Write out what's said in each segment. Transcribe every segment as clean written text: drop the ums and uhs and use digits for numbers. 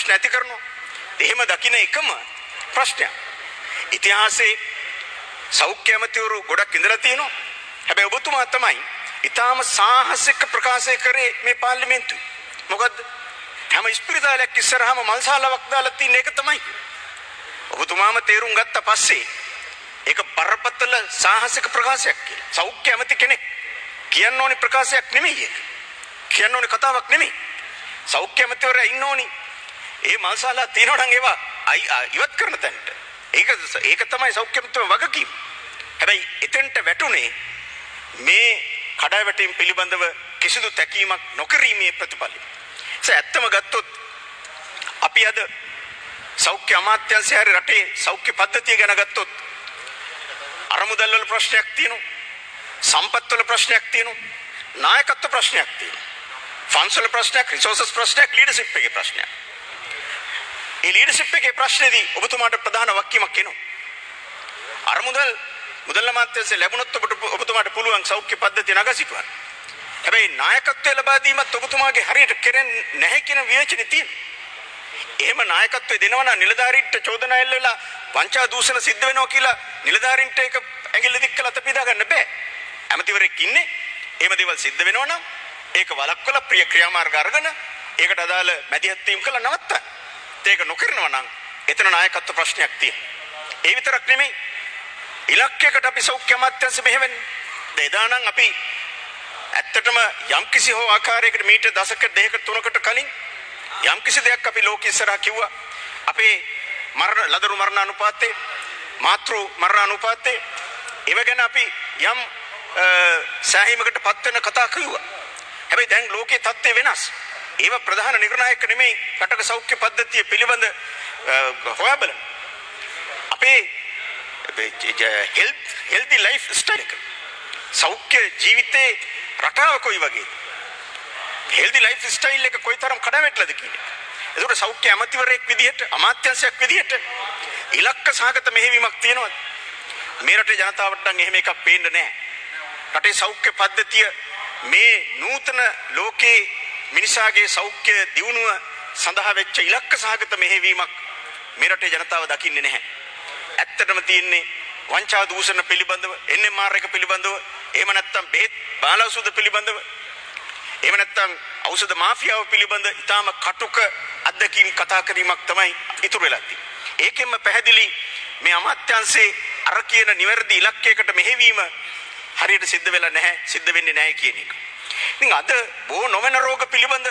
ප්‍රශ්න ඇති කරනවා. එහෙම දකින්න එකම ප්‍රශ්නයක්. ඉතිහාසයේ සෞඛ්‍ය ඇමතිවරු ගොඩක් ඉඳලා තියෙනවා. හැබැයි ඔබතුමා තමයි ඊටාම සාහසික ප්‍රකාශය කරේ මේ පාර්ලිමේන්තුවේ. මොකද්ද? හැම ස්පිරිතාලයක් ඉස්සරහම මල්සාලාවක් දාලා තියෙන එක තමයි. ඔබතුමාම තේරුම් ගත්ත පස්සේ ඒක බරපතල සාහසික ප්‍රකාශයක් කියලා. සෞඛ්‍ය ඇමති කෙනෙක් කියන්න ඕනි ප්‍රකාශයක් නෙමෙයි ඒක. කියන්න ඕනි කතාවක් නෙමෙයි. සෞඛ්‍ය ඇමතිවරයා ඉන්න ඕනි. ඒ මල්සාලා තියෙනවා නම් ඒවා ඉවත් කරන තැනට. ඒක තමයි සෞඛ්‍ය ඇමතිවරයා වගකීම. හැබැයි එතෙන්ට වැටුනේ මේ කඩාවැටීම් පිළිබඳව කිසිදු තැකීමක් නොකිරීමේ ප්‍රතිඵලය. ඇත්තම ගත්තොත් අපි අද සෞඛ්‍ය අමාත්‍යාංශය හරි රටේ සෞඛ්‍ය පද්ධතිය ගැන ගත්තොත් අරමුදල් වල ප්‍රශ්නයක් තියෙනවා. සම්පත් වල ප්‍රශ්නයක් තියෙනවා. නායකත්ව ප්‍රශ්නයක් තියෙනවා. ෆන්ඩ්ස් වල ප්‍රශ්නයක්, රිසෝසස් ප්‍රශ්නයක්, ලීඩර්ෂිප් එකේ ප්‍රශ්නයක්. ඒ ලීඩර්ෂිප් එකේ ප්‍රශ්නේදී ඔබතුමාට ප්‍රධාන වක්කීමක් එනවා. මුදල් අමාත්‍යාංශය ලැබුණොත් ඔබතුමාට පුළුවන් සෞඛ්‍ය පද්ධතිය නගා සිටවන්න. හැබැයි නායකත්වය ලබා දීමත් ඔබතුමාගේ හරියට කෙරෙන්නේ නැහැ කියන විවේචනේ තියෙනවා. එහෙම නායකත්වය දෙනවා නම් නිලධාරීන්ට චෝදනා එල්ල වෙලා වංචා දූෂණ සිද්ධ වෙනවා කියලා නිලධාරීන්ට ඒක ඇඟිල්ල දික් කළා තපිදා ගන්න බෑ. ඇමතිවරයෙක් ඉන්නේ එහෙම දේවල් සිද්ධ වෙනවා නම් ඒක වළක්වලා ප්‍රිය ක්‍රියාමාර්ග අරගෙන ඒකට අදාළ මැදිහත් වීම කළා නවත්තන්න. ඒක නොකරනවා නම් එතන නායකත්ව ප්‍රශ්නයක් තියෙනවා. ඒ විතරක් නෙමෙයි ඉලක්කයකට අපි සෞඛ්‍ය අමාත්‍යාංශ මෙහෙවෙන්නේ. එදා නම් අපි ඇත්තටම යම්කිසි හෝ ආකාරයකට මීටර් දශක දෙකක තුනකට කලින් යම්කිසි දෙයක් අපි ලෝක ඉස්සරහා කිව්වා. අපේ ලදරු මරණ අනුපාතේ, මාතෘ මරණ අනුපාතේ ඒව ගැන අපි යම් සෑහීමකට පත් වෙන කතා කිව්වා. හැබැයි දැන් ලෝකයේ තත්ත්වය වෙනස්. ඒව ප්‍රධාන නිර්ණායක නෙමෙයි රටක සෞඛ්‍ය පද්ධතිය පිළිබඳ හොයා බලන්න. අපේ healthy life style සෞඛ්‍ය ජීවිතේ රටාව කොයි වගේද? healthy life style එක කොයිතරම් කඩාවැටලාද කියන්නේ. ඒකට සෞඛ්‍ය අමාත්‍යවරයෙක් විදිහට, අමාත්‍යාංශයක් විදිහට ඉලක්ක සහගත මෙහෙවීමක් තියෙනවා. මේ රටේ ජනතාවට නම් එහෙම එකක් පේන්නේ නැහැ. රටේ සෞඛ්‍ය පද්ධතිය මේ නූතන ලෝකේ මිනිසාගේ සෞඛ්‍ය දියුණුව සඳහා වෙච්ච ඉලක්ක සහගත මෙහෙවීමක් මේ රටේ ජනතාව දකින්නේ නැහැ. ඇත්තටම තියෙන්නේ වංචා දූෂණ පිළිබඳව, NMR එක පිළිබඳව, එහෙම නැත්නම් බෙහෙත් බාල ඖෂධ පිළිබඳව, එහෙම නැත්නම් ඖෂධ මාෆියාව පිළිබඳ ඊටාම කටුක අත්දැකීම් කතා කිරීමක් තමයි ඉතුරු වෙලා තියෙන්නේ. ඒකෙන්ම පැහැදිලි මේ අමාත්‍යාංශයේ අර කියන නිවැරදි ඉලක්කයකට මෙහෙවීම හරියට සිද්ධ වෙලා නැහැ, සිද්ධ වෙන්නේ නැහැ කියන එක. ඉතින් අද බෝ නොවන රෝග පිළිබඳ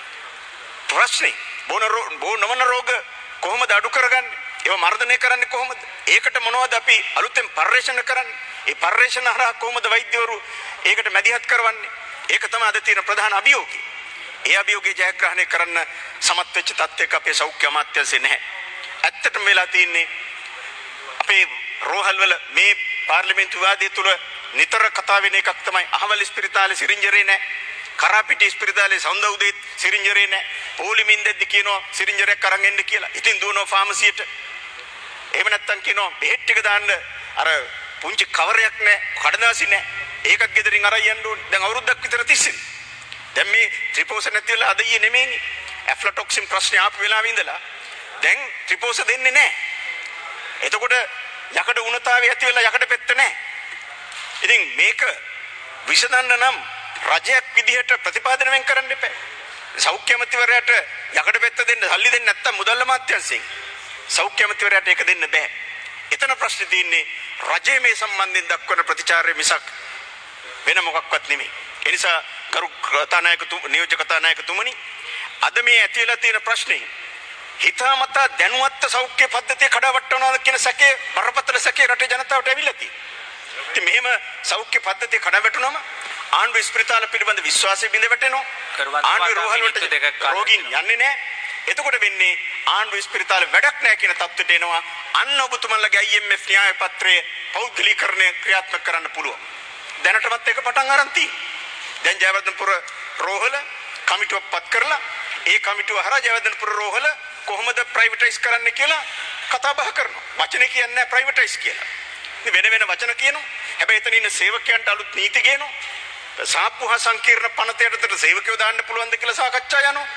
ප්‍රශ්නේ බෝ නොවන රෝග කොහොමද අඩු කරගන්නේ? ඒව මර්ධනය කරන්නේ කොහොමද? ඒකට මොනවද අපි අලුතෙන් පරිශ්‍රණ කරන්නේ? ඒ පරිශ්‍රණ හරහා කොහොමද වෛද්‍යවරු ඒකට මැදිහත් කරවන්නේ? ඒක තමයි අද තියෙන ප්‍රධාන අභියෝගය. ඒ අභියෝගය ජයග්‍රහණය කරන්න සමත් වෙච්ච තත්ත්වයක අපේ සෞඛ්‍ය අමාත්‍යාංශය නැහැ. ඇත්තටම වෙලා තියෙන්නේ අපේ රෝහල් වල මේ පාර්ලිමේන්තු වාදයේ තුල නිතර කතා වෙන එකක් තමයි අහවල් ස්පිරිතාලේ සිරින්ජරේ නැහැ. කරාපිටි ස්පිරිතාලේ සඳ උදේ සිරින්ජරේ නැහැ. පොලිමින් දෙද්දි කියනවා සිරින්ජරයක් අරන් එන්න කියලා. ඉතින් දුවනවා ෆාමසියට. එහෙම නැත්තම් කියනවා බෙහෙත් ටික දාන්න අර පුංචි කවරයක් නැහැ, කඩදාසි නැහැ. ඒකක් ගෙදරින් අරන් යන්න ඕනේ. දැන් අවුරුද්දක් විතර තිස්සේ. දැන් මේ ත්‍රිපෝස නැති වෙලා අද ඊයේ නෙමෙයිනේ. ඇෆ්ලටොක්සින් ප්‍රශ්නේ ආපු වෙලාවෙ ඉඳලා දැන් ත්‍රිපෝස දෙන්නේ නැහැ. එතකොට යකඩ උණතාවය ඇති වෙලා යකඩ පෙත්ත නැහැ. ඉතින් මේක විසඳන්න නම් රජයක් විදිහට ප්‍රතිපාදන වෙන් කරන්න එපා. සෞඛ්‍ය අමාත්‍යවරයාට යකඩ පෙත්ත දෙන්න සල්ලි දෙන්න නැත්තම් මුදල් අමාත්‍යාංශයෙන් සෞඛ්‍ය අමාත්‍යවරයාට ඒක දෙන්න බෑ. එතන ප්‍රශ්නේ තියෙන්නේ රජයේ මේ සම්බන්ධයෙන් දක්වන ප්‍රතිචාරය මිසක් වෙන මොකක්වත් නෙමෙයි. ඒ නිසා කරු නියෝජ්‍ය කතානායකතුමනි අද මේ ඇති වෙලා තියෙන ප්‍රශ්නේ හිතාමතා දැනුවත් සෞඛ්‍ය පද්ධතිය කඩාවැටෙනවාද කියන සැකේ බරපතල සැකේ රටේ ජනතාවට ඇවිල්ලා තියෙනවා. ඉතින් මෙහෙම සෞඛ්‍ය පද්ධතිය කඩාවැටුනම ආණ්ඩුව ස්පිරිතාල පිළිබඳ විශ්වාසය බිඳ වැටෙනවා. ආණ්ඩුව රෝහල් වලට රෝගීන් යන්නේ නැහැ. එතකොට වෙන්නේ ආණ්ඩුව ස්පිරිතාල වැඩක් නැහැ කියන තත්ත්වයට එනවා. අන්න ඔබතුමන්ලගේ IMF න්‍යාය පත්‍රය පෞද්ගලීකරණය ක්‍රියාත්මක කරන්න පුළුවන්. දැනටමත් ඒක පටන් අරන් තියෙනවා. දැන් ජයවර්ධනපුර රෝහල කමිටුවක් පත් කරලා ඒ කමිටුව හරහා ජයවර්ධනපුර රෝහල කොහොමද ප්‍රයිවටයිස් කරන්න කියලා කතා බහ කරනවා. වචනේ කියන්නේ නැහැ ප්‍රයිවටයිස් කියලා. ඉතින් වෙන වචන කියනවා. හැබැයි එතන ඉන්න සේවකයන්ට අලුත් නීති ගේනවා. සාප්පු හා සංකීර්ණ පනතයටතර සේවකයෝ දාන්න පුළුවන්ද කියලා සාකච්ඡා යනවා.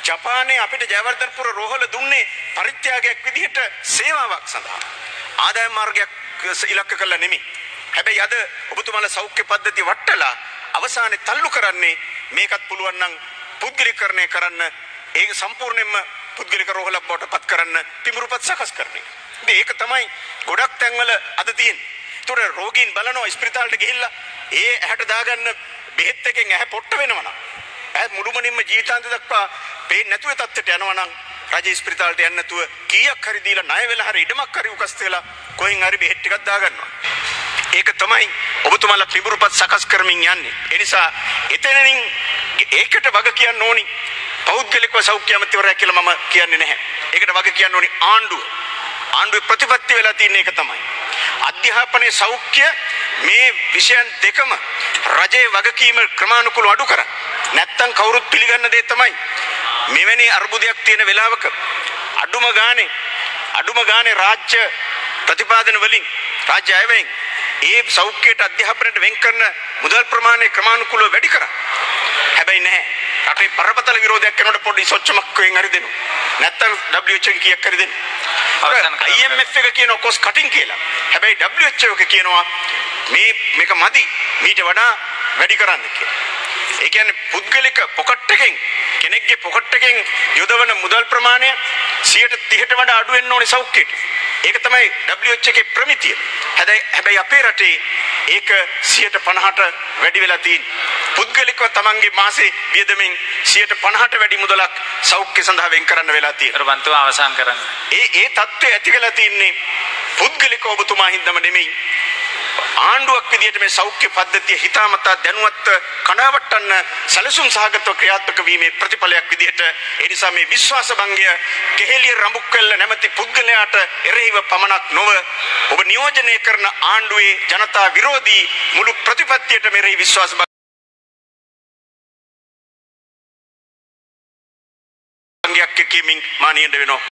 ජපානයේ අපිට ජයවර්ධනපුර රෝහල දුන්නේ පරිත්‍යාගයක් විදිහට සේවාවක් සඳහා. ආදායම් මාර්ගයක් ඉලක්ක කළා නෙමෙයි. හැබැයි අද ඔබතුමාලා සෞඛ්‍ය පද්ධතිය වටලා අවසානයේ තල්ලු කරන්නේ මේකත් පුළුවන් නම් පුද්ගලිකකරණය කරන්න, ඒක සම්පූර්ණයෙන්ම පුද්ගලික රෝහලක් බවට පත් කරන්න පිඹුරුපත් සකස් කරන එක. ඉතින් ඒක තමයි ගොඩක් තැන්වල අද තියෙන්නේ. ඒතොර රෝගීන් බලනවා ස්පිරිතාලෙට ගිහිල්ලා ඒ ඇහැට දාගන්න බෙහෙත් එකෙන් ඇහැ පොට්ට වෙනවා නම්, ඇහැ මුළුමනින්ම ජීවිතාන්ත දක්වා පේන්නේ නැතුව තත්ත්වයට යනවා නම් රජ ස්පිරිතාලෙට යන්න නැතුව කීයක් හරි දීලා ණය වෙලා හරි ඉඩමක් හරි උකස් වෙලා කොහෙන් හරි බෙහෙත් ටිකක් දාගන්නවා. ඒක තමයි ඔබතුමාලා පිඹුරුපත් සකස් කරමින් යන්නේ. ඒ නිසා එතනින් ඒකට වග කියන්න ඕනි පෞද්ගලිකව සෞඛ්‍ය අමාත්‍යවරයා කියලා මම කියන්නේ නැහැ. ඒකට වග කියන්න ඕනි ආණ්ඩුව. ආණ්ඩුවේ ප්‍රතිපත්ති වෙලා තියෙන එක තමයි. අධ්‍යාපනයේ සෞඛ්‍ය මේ විෂයන් දෙකම රජයේ වගකීම ක්‍රමානුකූලව අඩු කරන්න. නැත්තම් කවුරුත් පිළිගන්න දේ තමයි මෙවැනි අර්බුදයක් තියෙන වෙලාවක අඩුම ගානේ රාජ්‍ය ප්‍රතිපාදන වලින් රාජ්‍ය අයවැයෙන් ඒ සෞඛ්‍යයට අධ්‍යාපනයට වෙන් කරන මුදල් ප්‍රමාණය ක්‍රමානුකූලව වැඩි කරා. හැබැයි නැහැ. රටේ පරපතල විරෝධයක් කරනකොට පොඩි සොච්චමක් වෙන් හරි දෙනවා. නැත්තම් WHO එකෙන් කීයක් හරි දෙනවා. IMF එක කියනවා කොස් කටින් කියලා. හැබැයි WHO එක කියනවා මේක මදි මීට වඩා වැඩි කරන්න කියලා. ඒ කියන්නේ පුද්ගලික පොකට් එකෙන් කෙනෙක්ගේ පොකට් එකෙන් යොදවන මුදල් ප්‍රමාණය 30%ට වඩා අඩු වෙන්න ඕනේ සෞඛ්‍යයට. ඒක තමයි WHO එකේ ප්‍රමිතිය. හැබැයි අපේ රටේ ඒක 50%ට වැඩි වෙලා තියෙනවා. පුද්ගලිකව තමන්ගේ මාසේ වියදමෙන් 50%ට වැඩි මුදලක් සෞඛ්‍ය සඳහා වෙන් කරන්න වෙලා තියෙනවා. බන්තුම අවසන් කරන්න. ඒ தත්ත්වය ඇති වෙලා තින්නේ පුද්ගලිකව ඔබතුමා හින්දාම නෙමෙයි. ආණ්ඩුවක් විදියට මේ සෞඛ්‍ය පද්ධතිය හිතාමතා දැනුවත් කඩාවට්ටන්න සැලසුම් සහගතව ක්‍රියාත්මක වීමේ ප්‍රතිඵලයක් විදියට ඒ නිසා මේ විශ්වාස භංගය කෙහෙලිය රඹුක්කල්ල නැමැති පුද්ගලයාට එරෙහිව පමණක් නොව ඔබ නියෝජනය කරන ආණ්ඩුවේ ජනතා විරෝධී මුළු ප්‍රතිපත්තියට මෙරෙහි විශ්වාස භංගයක් කියමින් මානියෙන්න වෙනවා.